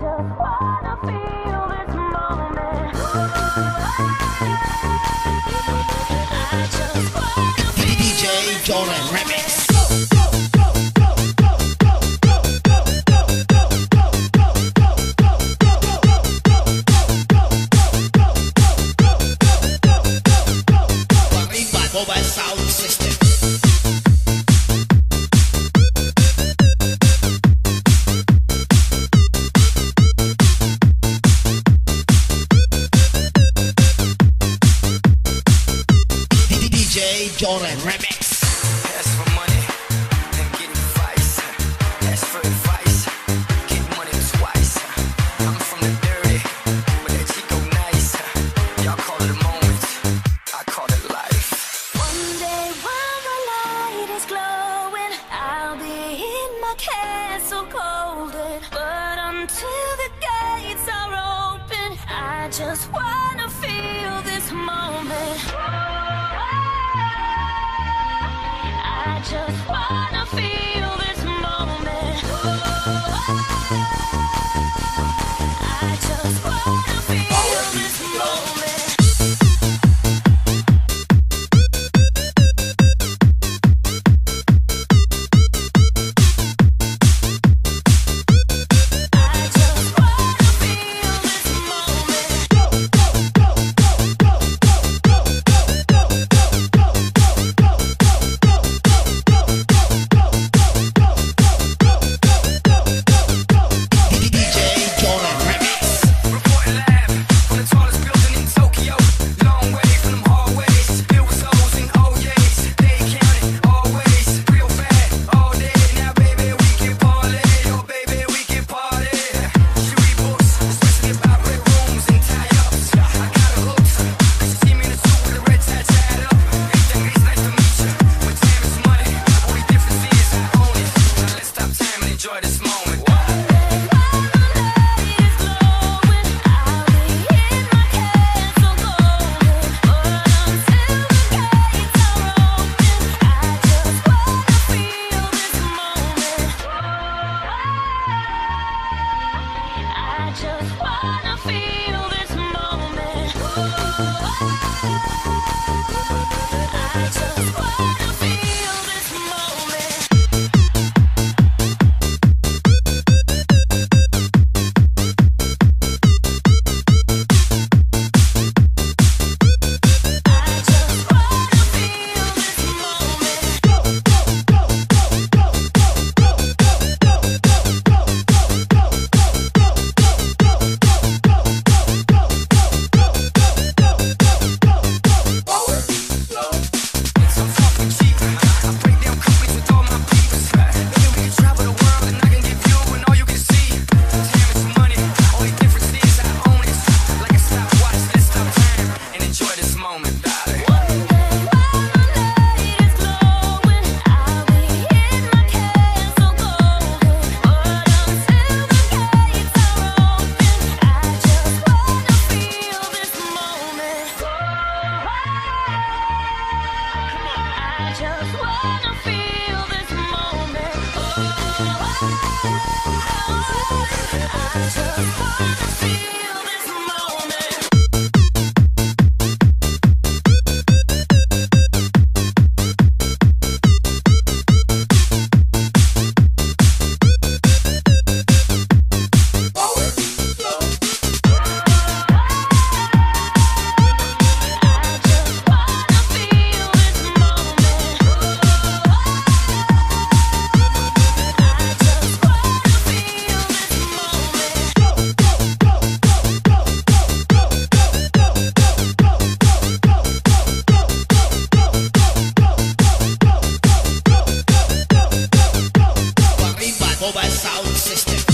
just wanna feel this moment. I just wanna feel DJ Jordan Remix. Mobile sound system. DJ Jordan Remix. Ask for money and get advice. Ask for advice, get money twice. I'm from the dirty, but that Chico nice. Y'all call it a moment, I call it life. one day when the light is glowing, I'll be in my castle golden. But until the gates are open, I just wanna feel this moment. I just wanna feel this moment. I just wanna feel this moment. Mobile sound system.